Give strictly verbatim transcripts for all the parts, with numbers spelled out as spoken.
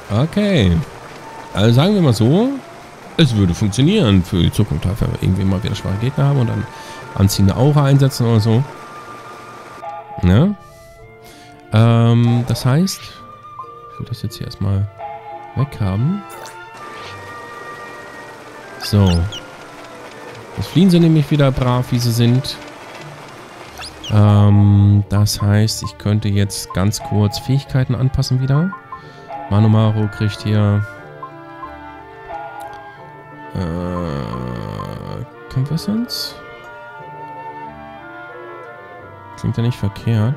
Okay. Also sagen wir mal so, es würde funktionieren für die Zukunft, wenn wir irgendwie mal wieder schwache Gegner haben und dann anziehende Aura einsetzen oder so. Ne? Ähm, das heißt, ich will das jetzt hier erstmal weghaben. So. Jetzt fliehen sie nämlich wieder brav, wie sie sind. Ähm, das heißt, ich könnte jetzt ganz kurz Fähigkeiten anpassen wieder. Manomaro kriegt hier äh, Conversance. Klingt ja nicht verkehrt.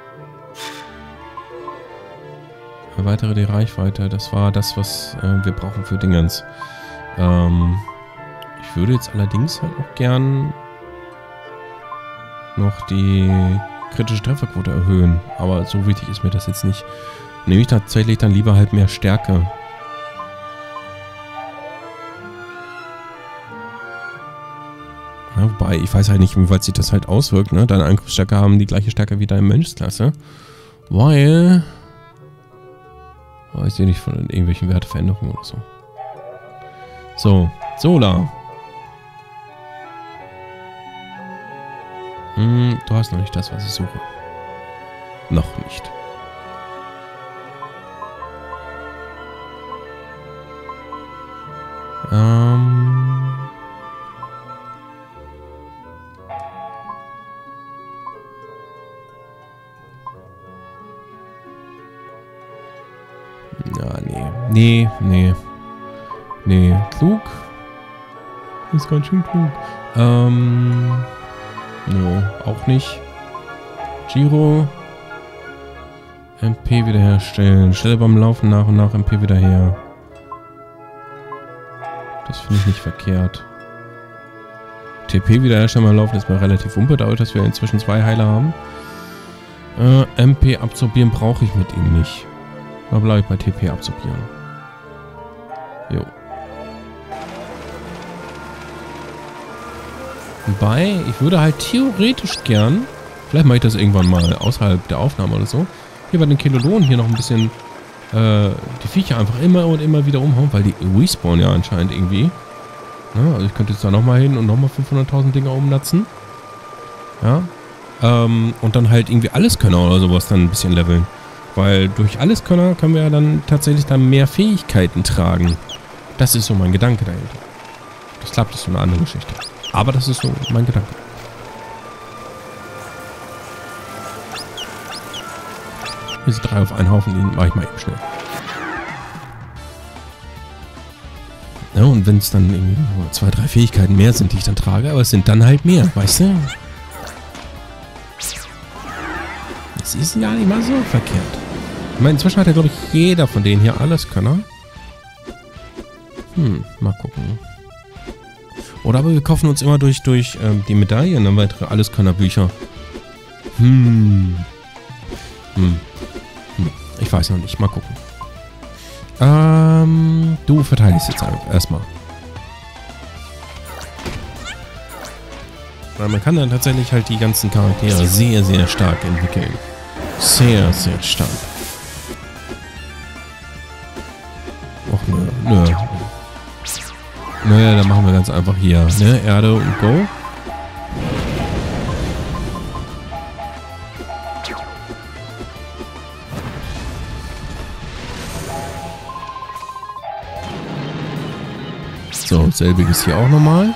Erweitere die Reichweite. Das war das, was äh, wir brauchen für Dingens. Ähm, ich würde jetzt allerdings halt auch gern noch die kritische Trefferquote erhöhen. Aber so wichtig ist mir das jetzt nicht. Nehme ich tatsächlich dann lieber halt mehr Stärke. Ja, wobei, ich weiß halt nicht, inwieweit sich das halt auswirkt, ne? Deine Angriffsstärke haben die gleiche Stärke wie deine Mönchsklasse. Weil... Oh, ich sehe nicht von irgendwelchen Werteveränderungen oder so. So, Sola. Hm, du hast noch nicht das, was ich suche. Noch nicht. Ähm... Ja, nee. Nee, nee. Nee. Klug? Ist ganz schön klug. Ähm... No, auch nicht. Giro. M P wiederherstellen. Stelle beim Laufen nach und nach M P wieder her. Das finde ich nicht verkehrt. T P wiederherstellen beim Laufen ist mal relativ wumpe, dadurch, dass wir inzwischen zwei Heiler haben. Äh, M P absorbieren brauche ich mit ihm nicht. Da bleibe ich bei T P absorbieren. Jo. Wobei, ich würde halt theoretisch gern, vielleicht mache ich das irgendwann mal außerhalb der Aufnahme oder so, hier bei den Kilolonen hier noch ein bisschen äh, die Viecher einfach immer und immer wieder umhauen, weil die respawnen ja anscheinend irgendwie. Ja, also ich könnte jetzt da nochmal hin und nochmal fünfhunderttausend Dinger umnatzen. Ja. Ähm, und dann halt irgendwie Alleskönner oder sowas dann ein bisschen leveln. Weil durch Alleskönner können wir ja dann tatsächlich dann mehr Fähigkeiten tragen. Das ist so mein Gedanke dahinter. Das klappt, ist so eine andere Geschichte. Aber das ist so mein Gedanke. Hier sind drei auf einen Haufen, die mache ich mal eben schnell. Ja, und wenn es dann irgendwie nur zwei, drei Fähigkeiten mehr sind, die ich dann trage, aber es sind dann halt mehr, weißt du? Das ist gar nicht mal so verkehrt. Ich meine, inzwischen hat ja, glaube ich, jeder von denen hier Alleskönner. Hm, mal gucken. Oder aber wir kaufen uns immer durch, durch ähm, die Medaillen dann weitere Alleskönnerbücher. Hm. Hm. Hm. Ich weiß noch nicht. Mal gucken. Ähm, du verteidigst jetzt erstmal. Weil man kann dann tatsächlich halt die ganzen Charaktere sehr, sehr stark entwickeln. Sehr, sehr stark. Och, nö, nö. Naja, dann machen wir ganz einfach hier, ne? Erde und Go. So, selbiges hier auch nochmal.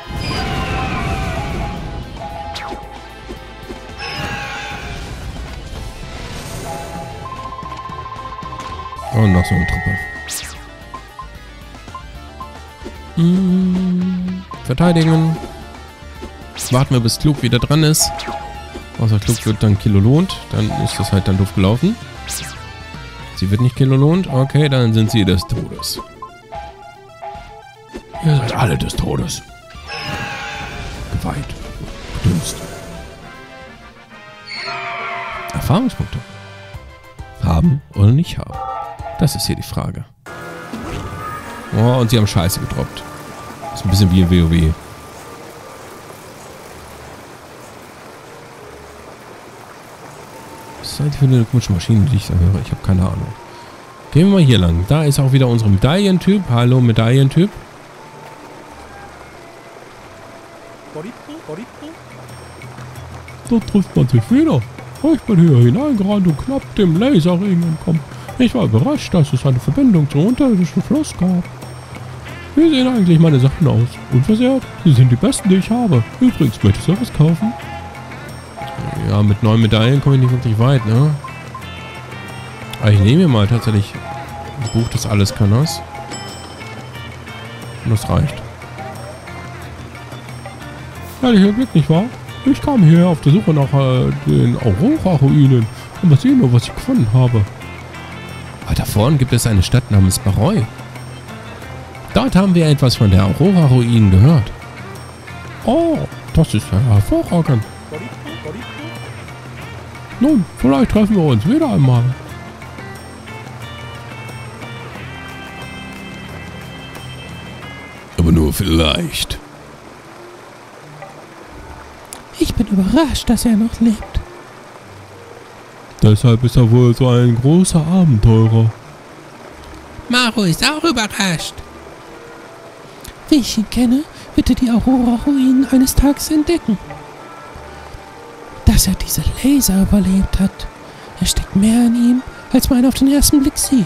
Und noch so eine Truppe. Hm, verteidigen. Warten wir, bis Klug wieder dran ist. Außer Klug wird dann Kilolont. Dann ist das halt dann doof gelaufen. Sie wird nicht Kilolont. Okay, dann sind sie des Todes. Ihr seid alle des Todes. Geweiht. Gedünst. Erfahrungspunkte. Haben oder nicht haben? Das ist hier die Frage. Oh, und sie haben Scheiße gedroppt. Das ist ein bisschen wie in WoW. Was ist das für eine komische Maschine, die ich da höre? Ich habe keine Ahnung. Gehen wir mal hier lang. Da ist auch wieder unser Medaillentyp. Hallo, Medaillentyp. Da trifft man sich wieder. Ich bin hier hineingerannt und knapp dem Laserring entkommen. Ich war überrascht, dass es eine Verbindung zum unterirdischen Fluss gab. Wie sehen eigentlich meine Sachen aus? Unversehrt? Sie sind die besten, die ich habe. Übrigens, möchtest du was kaufen? Ja, mit neun Medaillen komme ich nicht wirklich weit, ne? Aber ich nehme mir mal tatsächlich ein Buch des Alleskanners. Und das reicht. Herrlicher Glück, nicht wahr? Ich kam hierher auf der Suche nach äh, den Aurora-Ruinen. Und mal sehen, was ich gefunden habe. Aber da vorne gibt es eine Stadt namens Baroi. Dort haben wir etwas von der Aurora-Ruinen gehört. Oh, das ist ja hervorragend. Nun, vielleicht treffen wir uns wieder einmal. Aber nur vielleicht. Ich bin überrascht, dass er noch lebt. Deshalb ist er wohl so ein großer Abenteurer. Maru ist auch überrascht. Wie ich ihn kenne, wird er die Aurora-Ruinen eines Tages entdecken. Dass er diese Laser überlebt hat. Er steckt mehr in ihm, als man auf den ersten Blick sieht.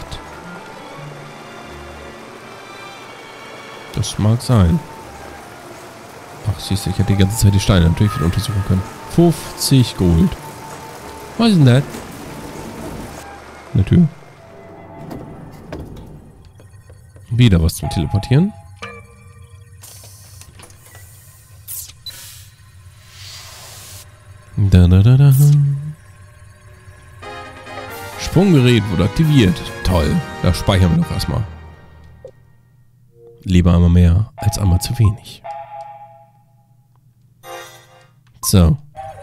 Das mag sein. Ach, siehst du, ich hätte die ganze Zeit die Steine natürlich wieder untersuchen können. fünfzig Gold. Was ist denn das? Eine Tür. Wieder was zum Teleportieren. Da, da, da, da. Sprunggerät wurde aktiviert. Toll. Da speichern wir doch erstmal. Lieber einmal mehr als einmal zu wenig. So.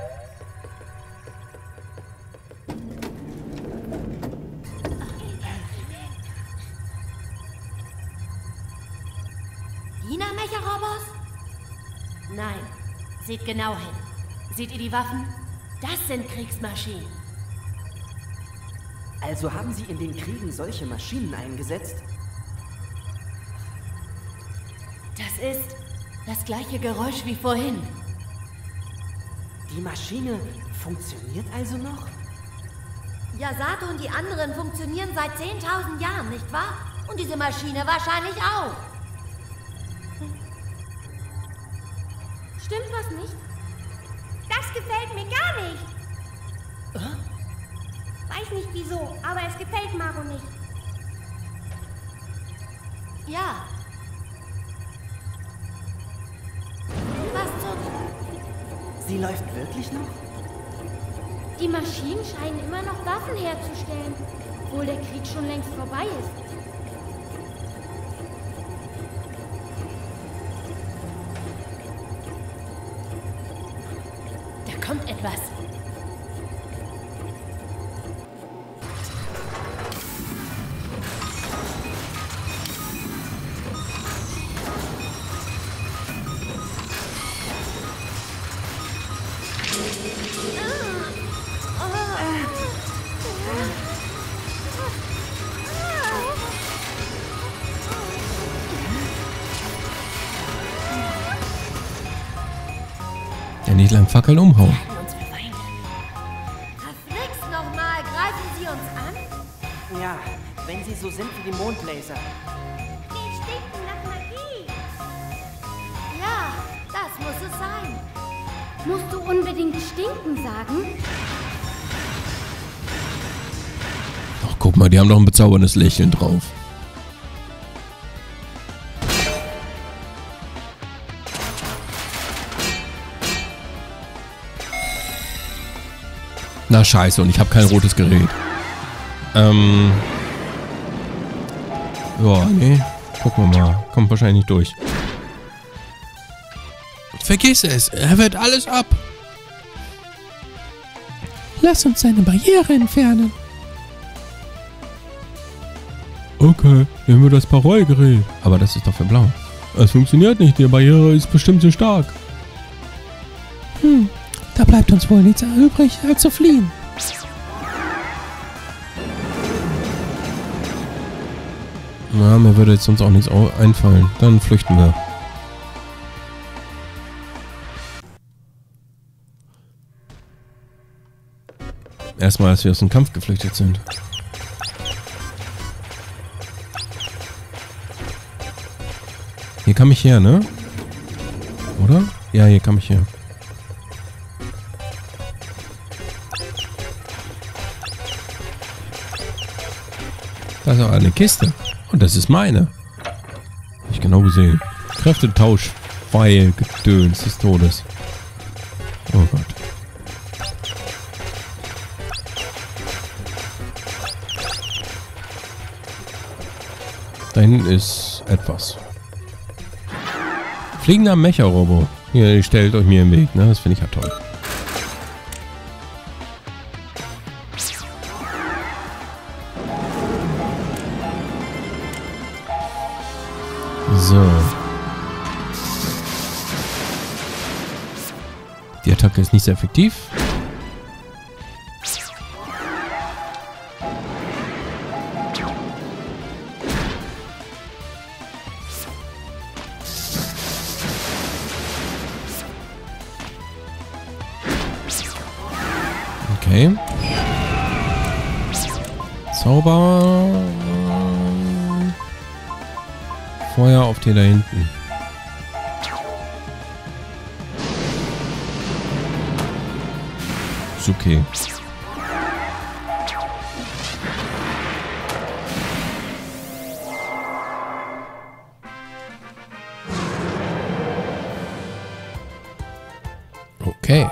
Dina-Mecha-Robos? Nein. Seht genau hin. Seht ihr die Waffen? Das sind Kriegsmaschinen. Also haben Sie in den Kriegen solche Maschinen eingesetzt? Das ist das gleiche Geräusch wie vorhin. Die Maschine funktioniert also noch? Yasato und die anderen funktionieren seit zehntausend Jahren, nicht wahr? Und diese Maschine wahrscheinlich auch. Stimmt was nicht? Das gefällt mir gar nicht. Äh? Weiß nicht wieso, aber es gefällt Maru nicht. Ja. Was zum... Sie läuft wirklich noch? Die Maschinen scheinen immer noch Waffen herzustellen, obwohl der Krieg schon längst vorbei ist. Da kommt etwas. Ja, nicht lang Fackeln umhauen. Verflixt nochmal, greifen Sie uns an? Ja, wenn Sie so sind wie die Mondlaser. Die stinken nach Magie. Ja, das muss es sein. Musst du unbedingt stinken sagen? Ach, guck mal, die haben doch ein bezauberndes Lächeln drauf. Na scheiße, und ich habe kein rotes Gerät. Ähm. Ja, nee. Gucken wir mal. Kommt wahrscheinlich nicht durch. Vergiss es. Er wird alles ab. Lass uns seine Barriere entfernen. Okay, nehmen wir das Paroi-Gerät. Aber das ist doch für blau. Es funktioniert nicht. Die Barriere ist bestimmt zu stark. Hm, da bleibt uns wohl nichts übrig, als zu fliehen. Na, mir würde jetzt sonst auch nichts einfallen. Dann flüchten wir. Erstmal, als wir aus dem Kampf geflüchtet sind. Hier kam ich her, ne? Oder? Ja, hier kam ich her. Da ist auch eine Kiste. Und das ist meine. Hab ich genau gesehen. Kräftetausch. Pfeil. Gedöns des Todes. Oh Gott. Da hinten ist etwas. Fliegender Mecha-Robo. Ihr stellt euch mir im Weg, ne? Das finde ich ja toll. So. Die Attacke ist nicht sehr effektiv. Okay. Zauber. Feuer auf den da hinten. Ist okay. Okay.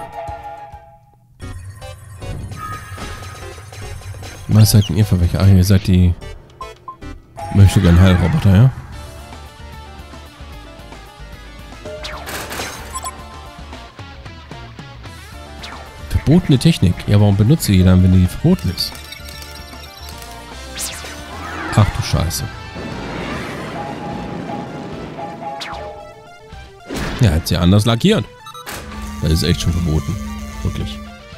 Was seid denn ihr für welche? Ah, ihr seid die... Möchte gern Heilroboter, ja? Verbotene Technik. Ja, warum benutze ich die dann, wenn die verboten ist? Ach du Scheiße. Ja, hat sie anders lackiert. Das ist echt schon verboten. Wirklich.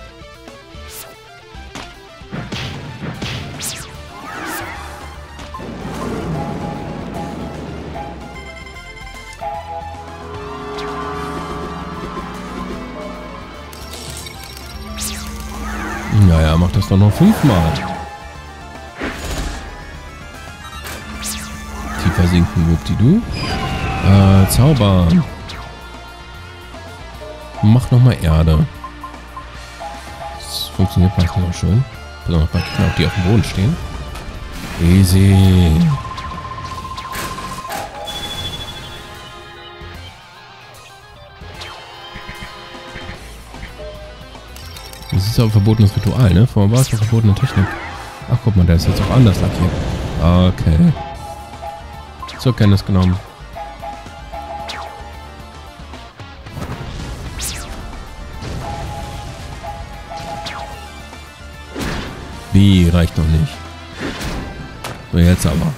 Naja, mach das doch noch fünfmal. Tiefer sinken, wuppdidu. Äh, Zauber. Mach nochmal Erde. Das funktioniert manchmal auch schön. Besonders bei Knopf, die auf dem Boden stehen. Easy. Das ist ja ein verbotenes Ritual, ne? Vorher war es doch verbotene Technik. Ach, guck mal, der ist jetzt auch anders lackiert. Okay. Zur Kenntnis genommen. Wie? Reicht noch nicht. So, jetzt aber.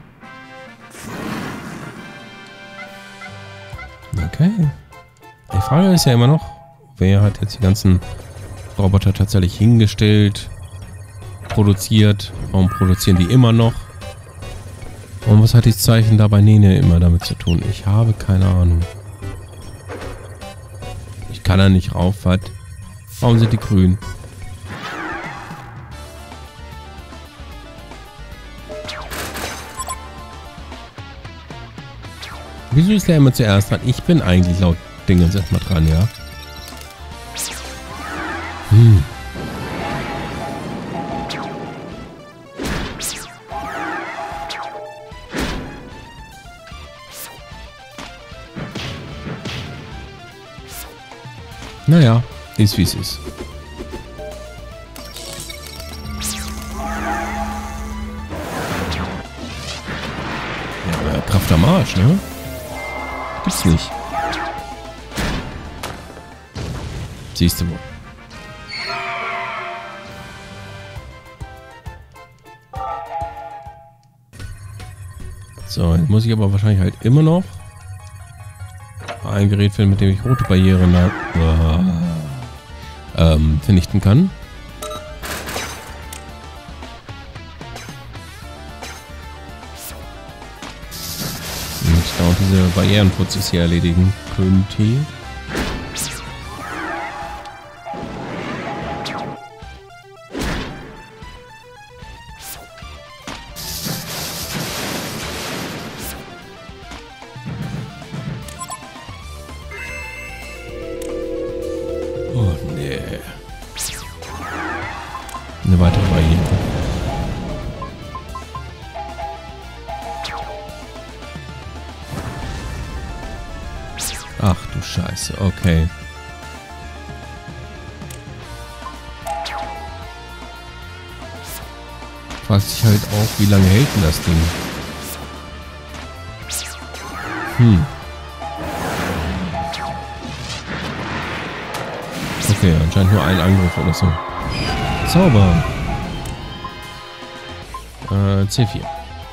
Okay. Die Frage ist ja immer noch, wer hat jetzt die ganzen Roboter tatsächlich hingestellt, produziert? Warum produzieren die immer noch? Und was hat dieses Zeichen da bei Nene immer damit zu tun? Ich habe keine Ahnung. Ich kann da nicht rauf, was? Warum sind die grün? Wieso ist der immer zuerst dran? Ich bin eigentlich laut Dingens erstmal dran, ja? Hm. Naja, ist wie es ist. Ja, Kraft am Arsch, ne? Gibt's nicht. Siehst du wohl. So, jetzt muss ich aber wahrscheinlich halt immer noch ein Gerät finden, mit dem ich rote Barrieren äh, ähm, vernichten kann. dauernd diese Barrierenputzes hier erledigen könnte. Oh nee. Eine weitere Barriere. Ach du Scheiße, okay. Fragt sich halt auch, wie lange hält denn das Ding? Hm. Okay, anscheinend nur ein Angriff oder so. Zauber. Äh, C vier.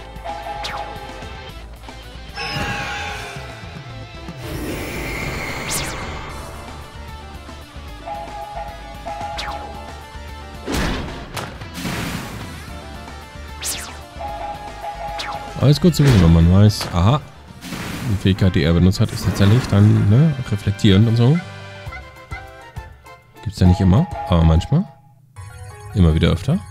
Alles gut zu wissen, wenn man weiß, aha, die Fähigkeit, die er benutzt hat, ist tatsächlich dann, ne, reflektierend und so. Gibt's ja nicht immer, aber manchmal. Immer wieder öfter.